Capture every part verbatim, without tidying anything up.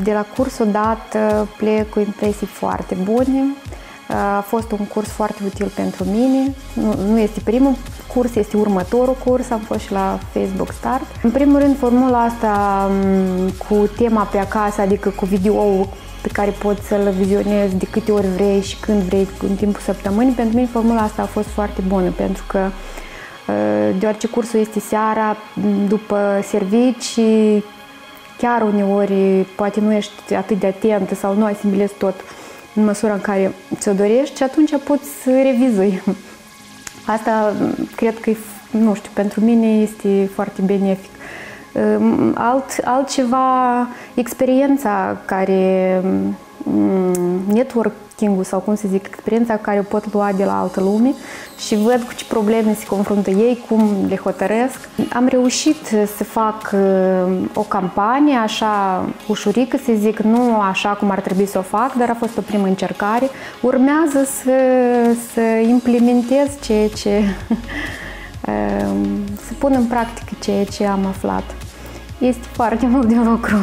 De la cursul dat plec cu impresii foarte bune. A fost un curs foarte util pentru mine. Nu, nu este primul curs, este următorul curs. Am fost și la Facebook Start. În primul rând, formula asta cu tema pe acasă, adică cu video-ul pe care poți să-l vizionezi de câte ori vrei și când vrei în timpul săptămânii. Pentru mine formula asta a fost foarte bună, pentru că deoarece cursul este seara, după servici, chiar uneori poate nu ești atât de atentă sau nu asimilezi tot în măsura în care ți-o dorești și atunci poți să revizui. Asta cred că, nu știu, pentru mine este foarte benefic. Alt, altceva, experiența care, networking-ul sau cum să zic, experiența care o pot lua de la altă lume și văd cu ce probleme se confruntă ei, cum le hotărăsc. Am reușit să fac o campanie așa ușurică, să zic, nu așa cum ar trebui să o fac, dar a fost o primă încercare. Urmează să, să implementez ceea ce, să pun în practică ceea ce am aflat. Este foarte mult de lucru.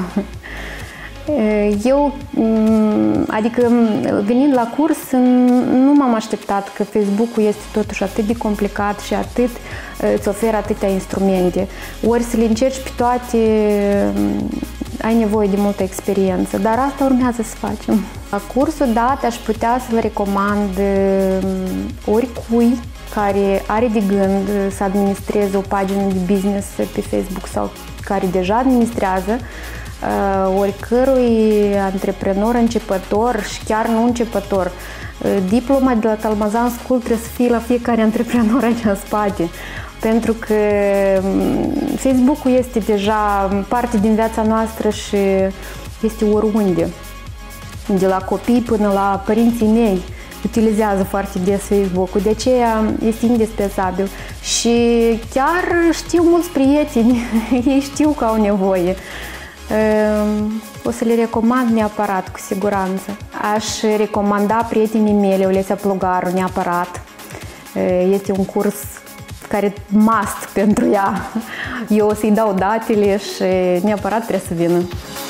Eu, adică venind la curs, nu m-am așteptat că Facebook-ul este totuși atât de complicat și atât îți oferă atâtea instrumente. Ori să le încerci pe toate, ai nevoie de multă experiență, dar asta urmează să facem. La cursul dat aș putea să-l recomand oricui care are de gând să administreze o pagină de business pe Facebook sau care deja administrează, oricărui antreprenor începător și chiar nu începător. Diploma de la Talmazan School trebuie să fie la fiecare antreprenor aici în spate, pentru că Facebook-ul este deja parte din viața noastră și este oriunde. De la copii până la părinții mei utilizează foarte des Facebook-ul, de aceea este indispensabil. Și chiar știu mulți prieteni, ei știu că au nevoie. O să le recomand neapărat, cu siguranță. Aș recomanda prietenii mele, Olesia Plugaru, neapărat. Este un curs care must pentru ea. Eu o să-i dau datele și neapărat trebuie să vină.